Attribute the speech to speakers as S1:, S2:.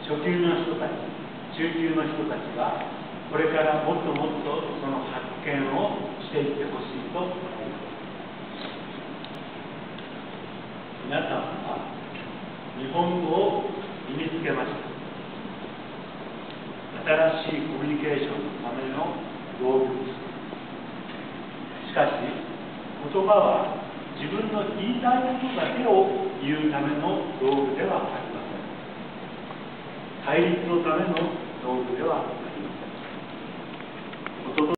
S1: 初級の人たち、中級の人たちがこれからもっともっとその発見をしていってほしいと思います。皆さんは日本語を身につけました。新しいコミュニケーションのための道具です。しかし、言葉は自分の言いたいことだけを言うための道具ではありません。対立のための道具ではありません。